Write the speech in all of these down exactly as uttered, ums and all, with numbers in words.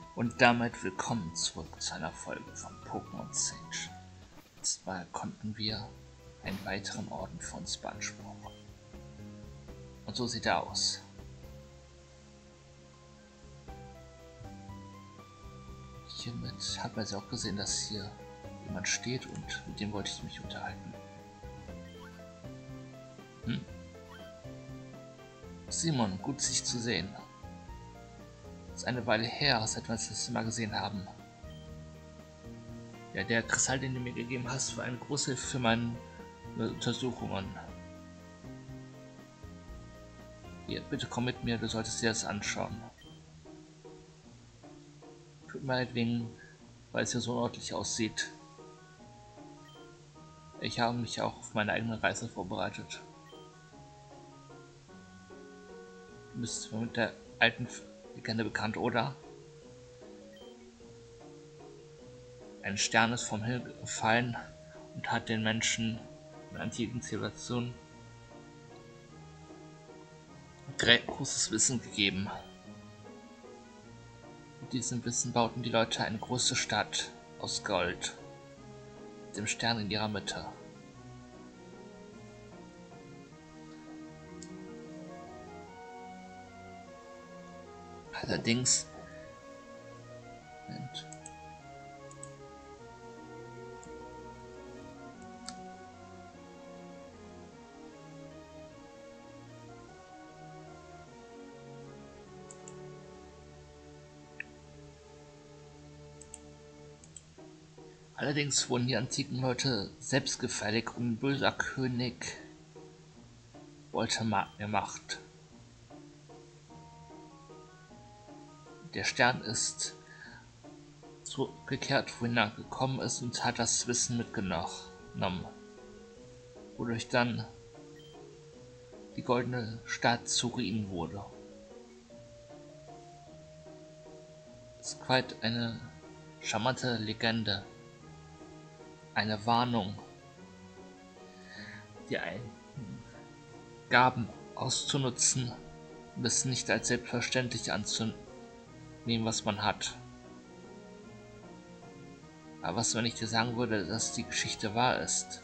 Und damit willkommen zurück zu einer Folge von Pokémon Sage. Diesmal konnten wir einen weiteren Orden für uns beanspruchen. Und so sieht er aus. Hiermit hat man auch gesehen, dass hier jemand steht und mit dem wollte ich mich unterhalten. Hm. Simon, gut sich zu sehen. Es ist eine Weile her, seit wir uns das Mal gesehen haben. Ja, der Kristall, den du mir gegeben hast, war eine große Hilfe für meine Untersuchungen. Hier, bitte komm mit mir, du solltest dir das anschauen. Tut mir leid wegen, weil es ja so unordentlich aussieht. Ich habe mich auch auf meine eigene Reise vorbereitet. Du bist mit der alten Legende bekannt, oder? Ein Stern ist vom Himmel gefallen und hat den Menschen in antiken Zivilisationen großes Wissen gegeben. Mit diesem Wissen bauten die Leute eine große Stadt aus Gold, mit dem Stern in ihrer Mitte. Allerdings Moment. Allerdings wurden die antiken Leute selbstgefällig und ein böser König wollte mehr Macht. Der Stern ist zurückgekehrt, wohin er gekommen ist, und hat das Wissen mitgenommen, wodurch dann die goldene Stadt zu Ruinen wurde. Es ist quite eine charmante Legende, eine Warnung, die einen Gaben auszunutzen und es nicht als selbstverständlich anzunehmen, was man hat. Aber was, wenn ich dir sagen würde, dass die Geschichte wahr ist?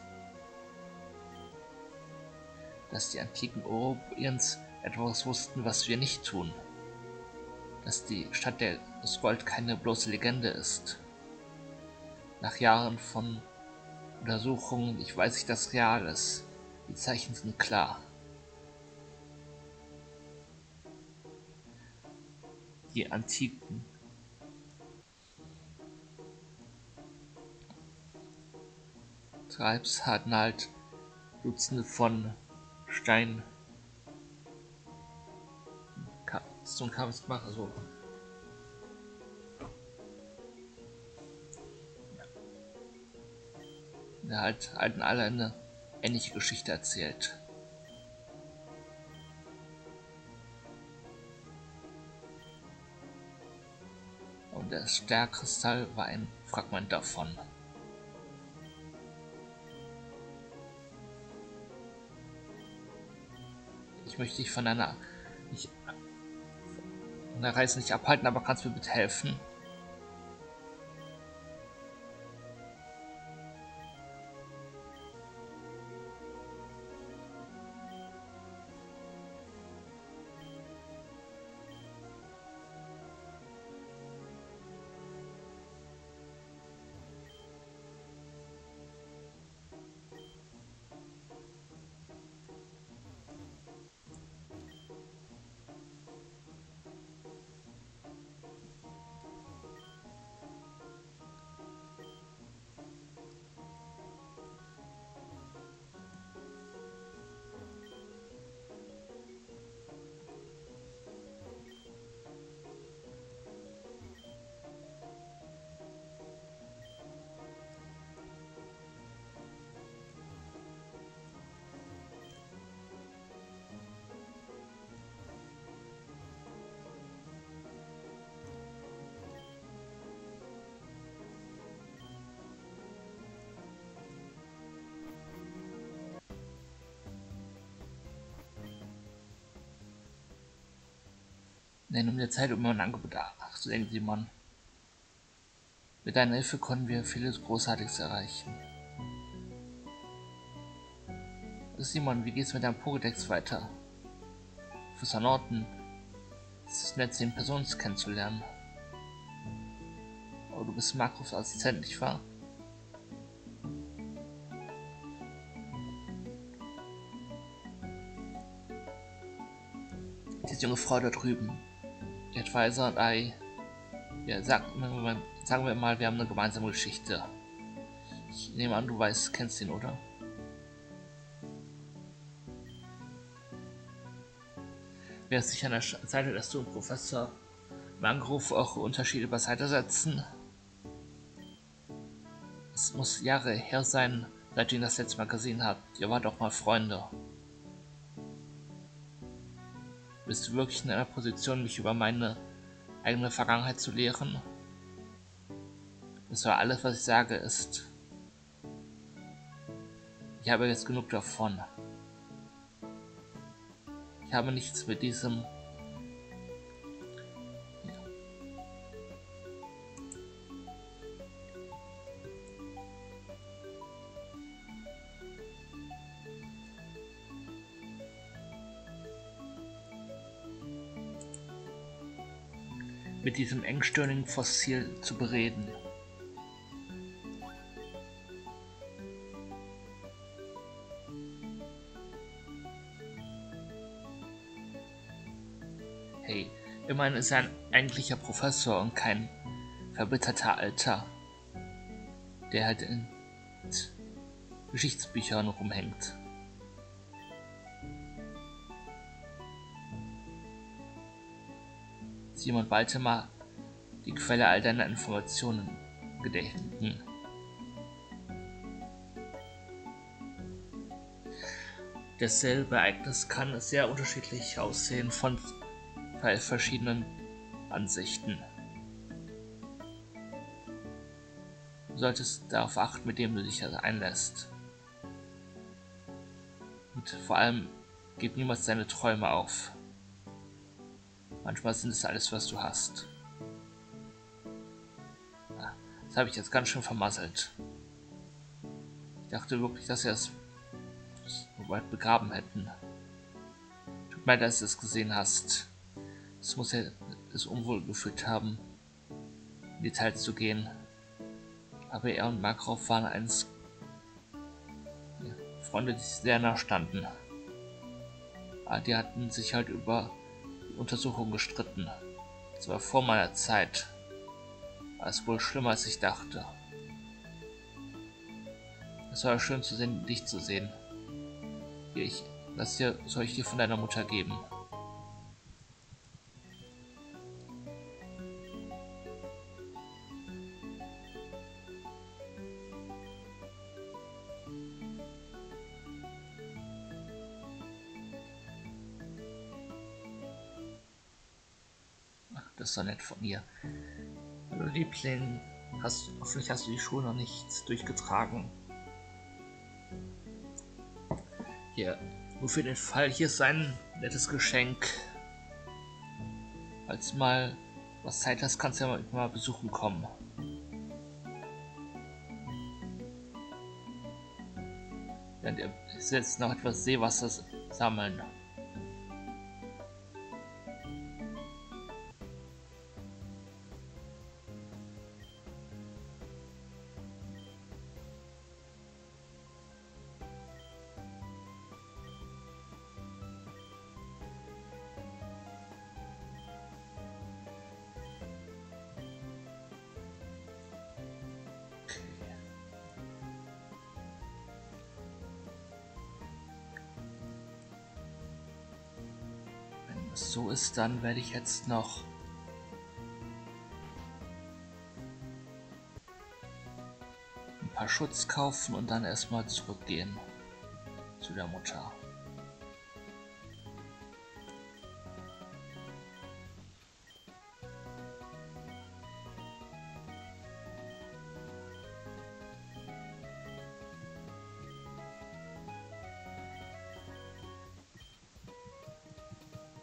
Dass die antiken Europäers etwas wussten, was wir nicht tun. Dass die Stadt des Gold keine bloße Legende ist. Nach Jahren von Untersuchungen, ich weiß nicht, dass real ist. Die Zeichen sind klar. Die antiken Tribes hatten halt Dutzende von Stein so ein Kampf gemacht, also ja, halt halten alle eine ähnliche Geschichte erzählt. Und der Sternkristall war ein Fragment davon. Ich möchte dich von deiner, nicht, von der Reise nicht abhalten, aber kannst du mir bitte helfen? Nein, um der Zeit um ein Angebot nachzudenken, Simon. Mit deiner Hilfe konnten wir vieles Großartiges erreichen. Simon, wie geht's mit deinem Pokédex weiter? Professor Norton, es ist nett, Sie in Person kennenzulernen. Aber du bist Marcos Assistent, nicht wahr? Diese junge Frau da drüben, die Advisor und I, ja, sagen wir, sagen wir mal, wir haben eine gemeinsame Geschichte. Ich nehme an, du weißt, kennst ihn, oder? Wäre es sicher an der Seite, dass du und Professor Mangrove eure Unterschiede beiseite setzen? Es muss Jahre her sein, seit ihr ihn das letzte Mal gesehen habt. Ihr wart doch mal Freunde. Bist du wirklich in einer Position, mich über meine eigene Vergangenheit zu lehren? Das war alles, was ich sage, ist... Ich habe jetzt genug davon. Ich habe nichts mit diesem... mit diesem engstirnigen Fossil zu bereden. Hey, immerhin ist er ein eigentlicher Professor und kein verbitterter Alter, der halt in Geschichtsbüchern rumhängt. Simon Baltimore, die Quelle all deiner Informationen gedenken. Dasselbe Ereignis kann sehr unterschiedlich aussehen von verschiedenen Ansichten. Du solltest darauf achten, mit dem du dich einlässt. Und vor allem, gib niemals deine Träume auf. Manchmal sind es alles, was du hast. Das habe ich jetzt ganz schön vermasselt. Ich dachte wirklich, dass wir es so weit begraben hätten. Tut mir leid, dass du es gesehen hast. Es muss ja das Unwohl gefühlt haben, in Details zu gehen. Aber er und Markov waren eins ja, Freunde, die sich sehr nah standen. Aber die hatten sich halt über Untersuchung gestritten. Das war vor meiner Zeit. War es wohl schlimmer, als ich dachte. Es war schön zu sehen, dich zu sehen. Hier, ich, das hier soll ich dir von deiner Mutter geben. Das ist doch nett von ihr. Hallo Liebling, hast, hoffentlich hast du die Schuhe noch nicht durchgetragen. Hier, nur für den Fall, hier ist ein nettes Geschenk. Falls du mal was Zeit hast, kannst du ja mal, mal besuchen kommen. Während ihr jetzt noch etwas Seewasser sammeln. So ist, dann werde ich jetzt noch ein paar Schutz kaufen und dann erstmal zurückgehen zu der Mutter.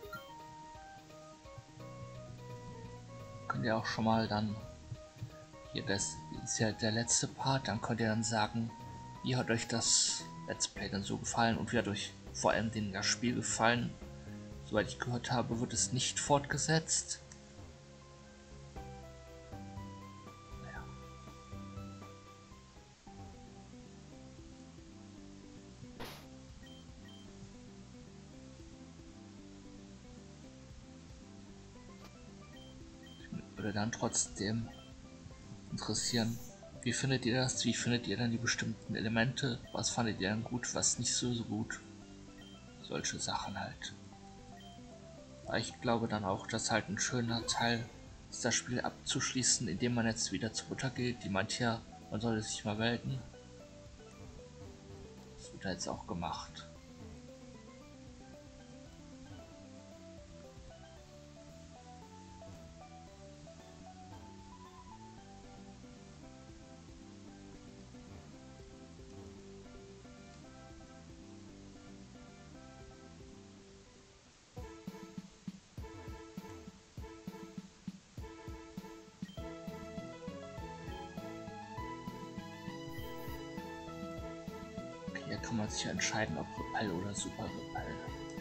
Ja auch schon mal dann Hier, das ist ja der letzte Part. Dann könnt ihr dann sagen, wie hat euch das Let's Play dann so gefallen und wie hat euch vor allem das Spiel gefallen. Soweit ich gehört habe, wird es nicht fortgesetzt. Naja. Ich würde dann trotzdem interessieren, wie findet ihr das? Wie findet ihr dann die bestimmten Elemente? Was fandet ihr dann gut, was nicht so, so gut? Solche Sachen halt. Aber ich glaube dann auch, dass halt ein schöner Teil ist, das Spiel abzuschließen, indem man jetzt wieder zur Mutter geht. Die meint ja, man sollte sich mal melden. Das wird jetzt auch gemacht. Hier kann man sich entscheiden, ob Repel oder Super Repel.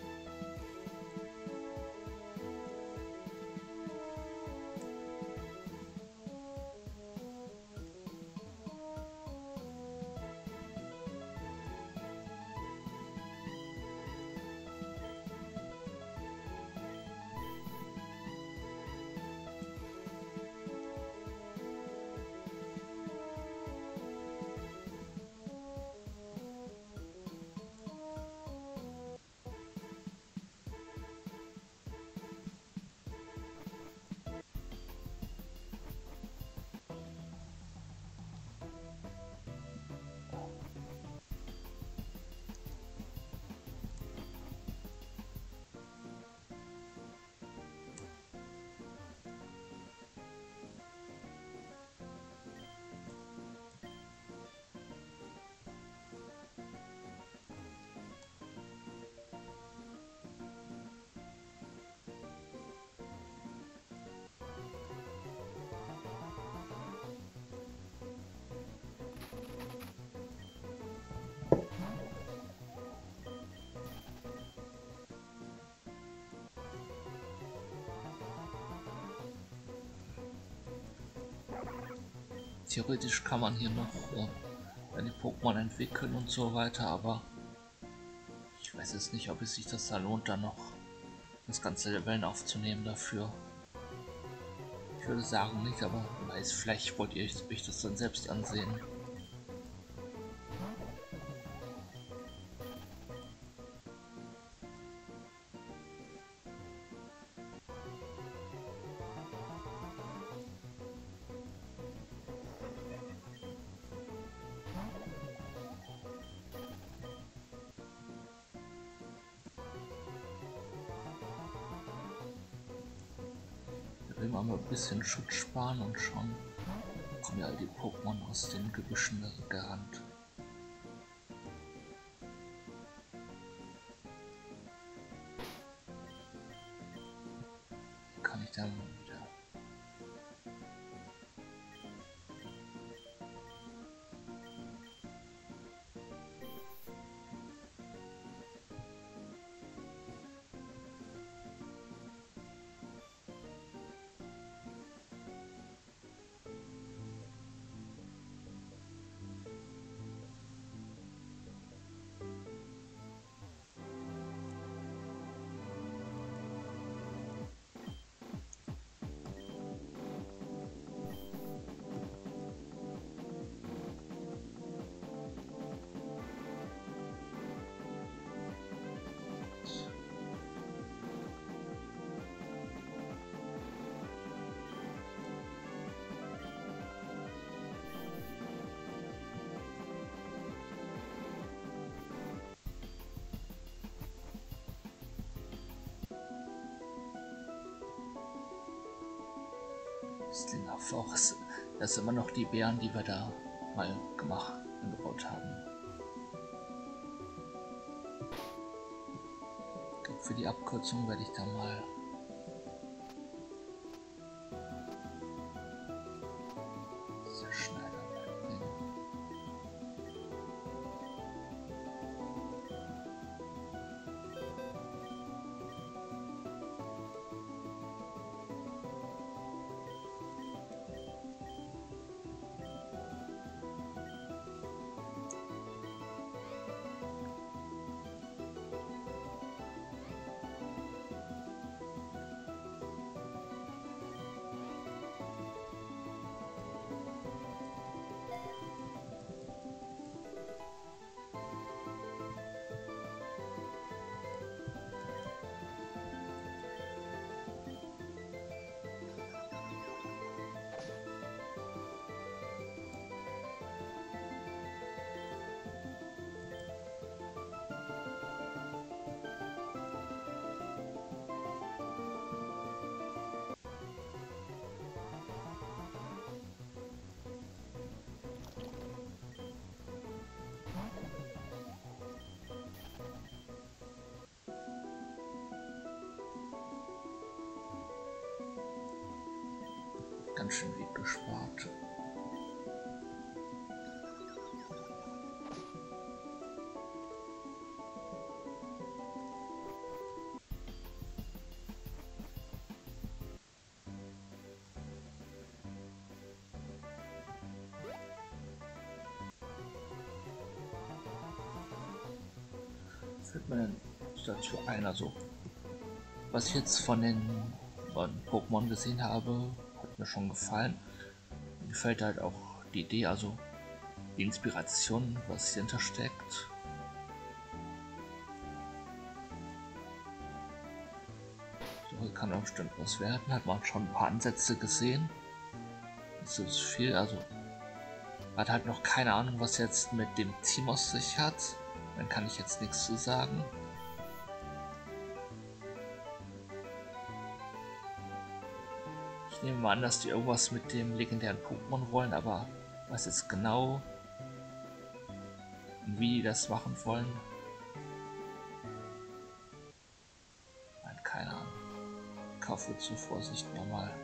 Theoretisch kann man hier noch äh, die Pokémon entwickeln und so weiter, aber ich weiß jetzt nicht, ob es sich das da lohnt, dann noch das ganze Leveln aufzunehmen dafür. Ich würde sagen nicht, aber weiß, vielleicht wollt ihr euch das dann selbst ansehen. Will man mal ein bisschen Schutz sparen und schon kommen ja all die Pokémon aus den Gebüschen gerannt. Kann ich dann wieder. Auch, das sind immer noch die Bären, die wir da mal gemacht und gebaut haben. Ich glaube, für die Abkürzung werde ich da mal ganz schön Weg gespart. Fällt mir denn dazu ein, also was ich jetzt von den Pokémon gesehen habe, hat mir schon gefallen. Mir gefällt halt auch die Idee, also die Inspiration, was dahinter steckt. So kann auch bestimmt was werden. Hat man schon ein paar Ansätze gesehen. Das ist viel, also hat halt noch keine Ahnung, was jetzt mit dem Team aus sich hat. Dann kann ich jetzt nichts zu sagen. Ich nehme mal an, dass die irgendwas mit dem legendären Pokémon wollen, aber was jetzt genau, wie die das machen wollen, nein, keine Ahnung. Kaufe zur Vorsicht nochmal.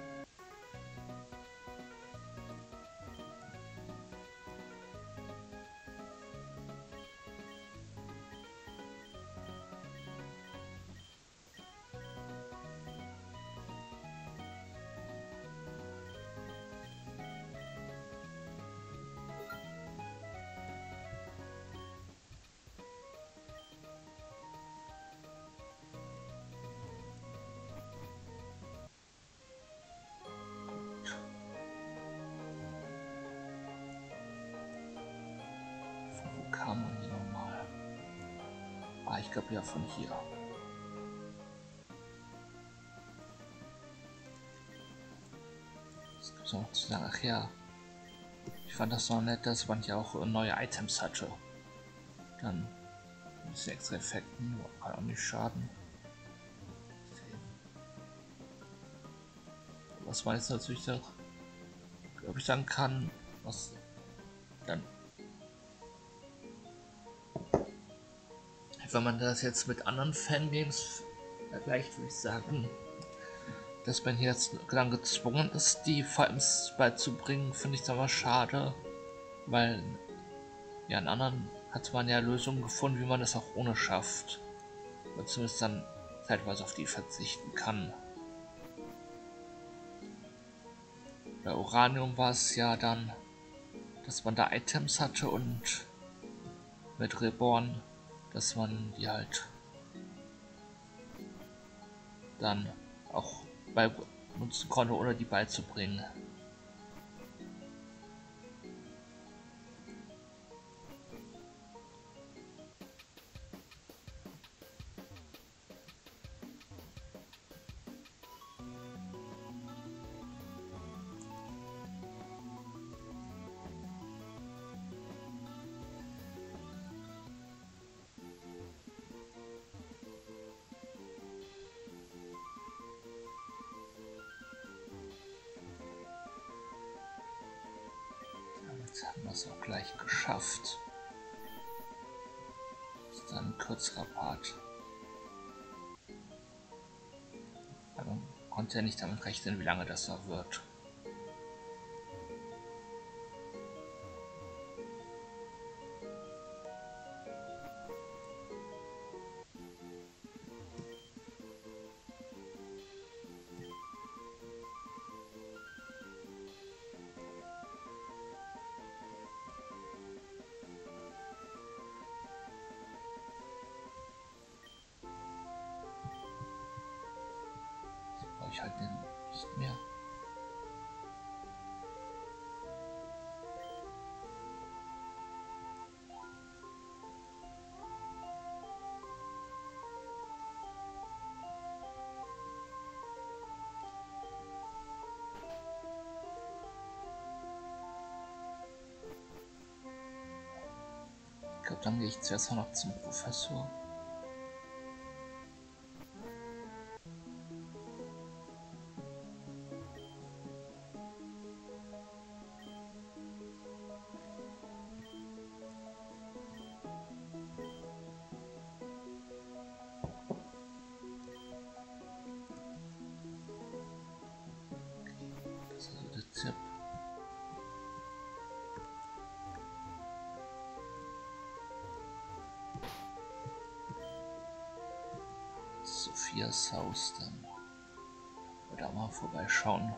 Kam man hier nochmal? Ah, ich glaube ja von hier. Was gibt's noch zu sagen? Ach ja. Ich fand das noch nett, dass man hier auch neue Items hatte. Dann ein bisschen extra Effekten, kann auch nicht schaden. Was man jetzt natürlich auch, glaube ich, sagen kann, was dann, wenn man das jetzt mit anderen Fangames vergleicht, würde ich sagen, dass man hier jetzt dann gezwungen ist, die V Ms beizubringen, finde ich aber schade, weil ja in anderen hat man ja Lösungen gefunden, wie man das auch ohne schafft, oder zumindest dann zeitweise auf die verzichten kann. Bei Uranium war es ja dann, dass man da Items hatte und mit Reborn, dass man die halt dann auch bei nutzen konnte, ohne die beizubringen. Jetzt haben wir es auch gleich geschafft. Das ist dann ein kürzerer Part. Aber man konnte ja nicht damit rechnen, wie lange das noch wird. Ich halt den nicht mehr. Ich glaube, dann gehe ich zuerst noch zum Professor. Sophias Haus dann. Oder mal vorbeischauen.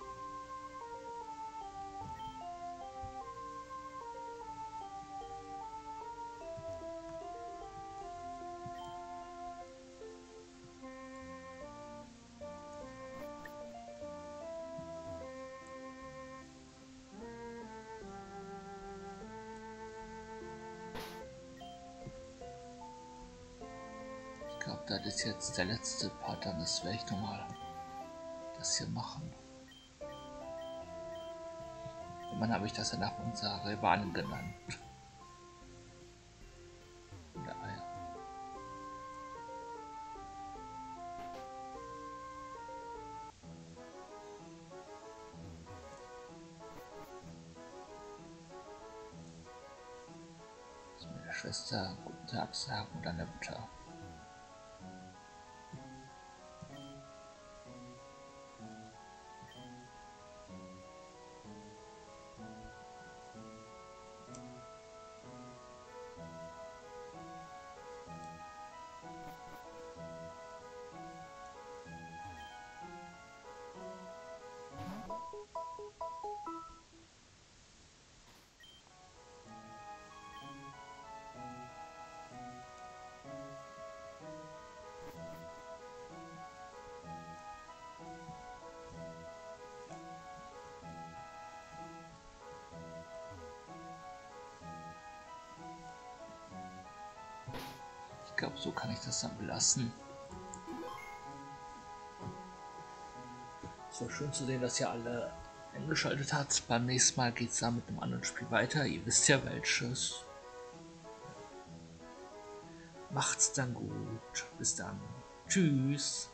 Ich glaube, das ist jetzt der letzte Part, dann das werde ich nochmal das hier machen. Irgendwann habe ich das ja nach unserer Rivanin genannt. Oder Eier. Dass meine Schwester guten Tag sagen und dann der Mutter. Ich glaube, so kann ich das dann belassen. Es war schön zu sehen, dass ihr alle eingeschaltet habt. Beim nächsten Mal geht es dann mit einem anderen Spiel weiter. Ihr wisst ja welches. Macht's dann gut. Bis dann. Tschüss.